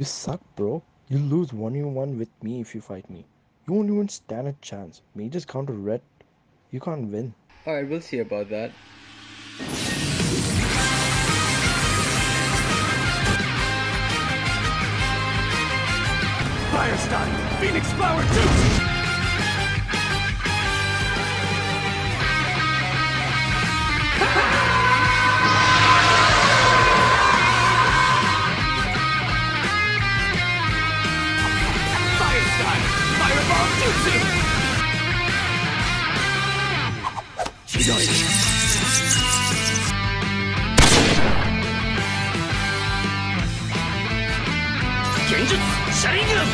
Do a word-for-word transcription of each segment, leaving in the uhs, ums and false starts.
You suck, bro. You lose one v one with me if you fight me. You won't even stand a chance. Mages counter red. You can't win. Alright, we'll see about that. Firestein! Phoenix Flower Juice! Firestein! Fireball Jutsu! Chidori! Genjutsu Sharingan!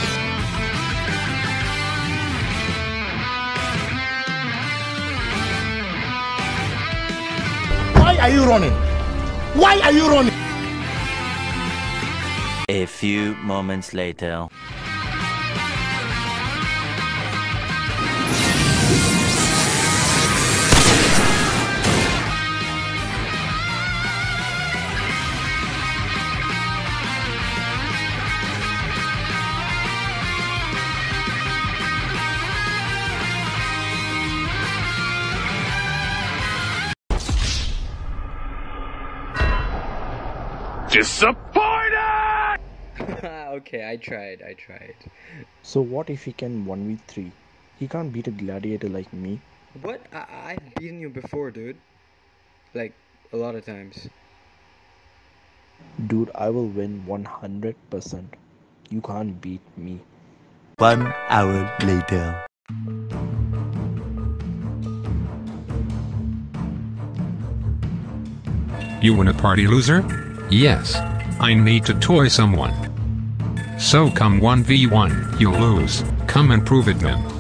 Why are you running? Why are you running? A few moments later. Disappointed! Okay, I tried, I tried. So what if he can one v three? He can't beat a gladiator like me. What? I I've beaten you before, dude. Like, a lot of times. Dude, I will win one hundred percent. You can't beat me. One hour later. You want a party, loser? Yes. I need to toy someone. So come one v one, you lose. Come and prove it then.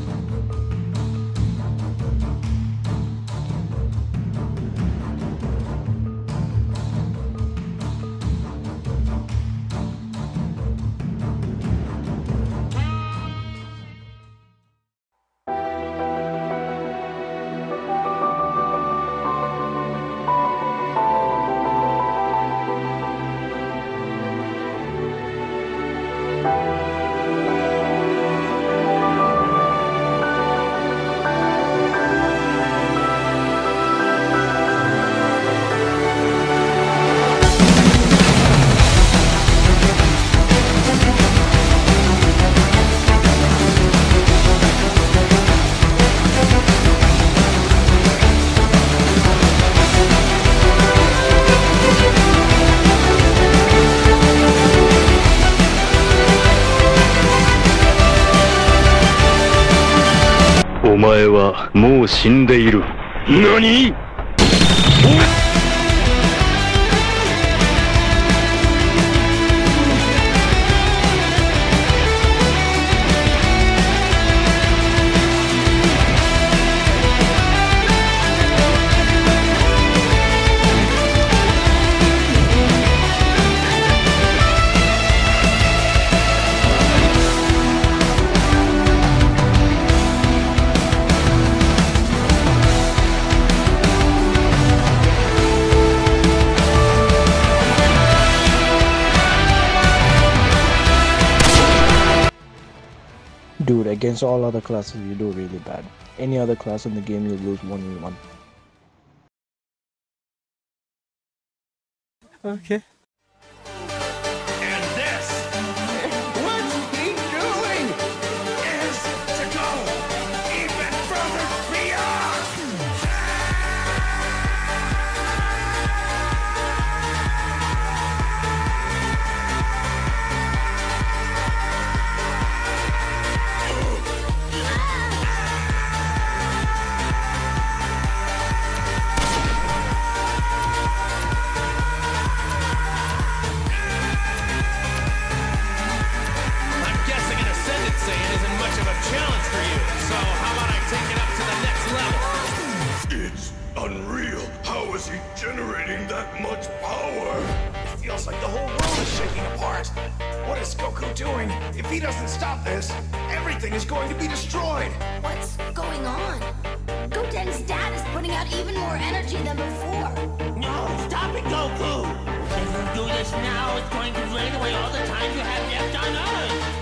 O 前はもう死んでいる。何？ Dude, against all other classes you do really bad. Any other class in the game you'll lose one v one. Okay. And this, what he's doing, is to go even further beyond. I'm guessing an Ascendant Saiyan isn't much of a challenge for you, so how about I take it up to the next level? It's unreal. How is he generating that much power? It feels like the whole world is shaking apart. What is Goku doing? If he doesn't stop this, everything is going to be destroyed. What's going on? Goten's dad is putting out even more energy than before. No, stop it, Goku! do this now, it's going to drain away all the time you have left on Earth.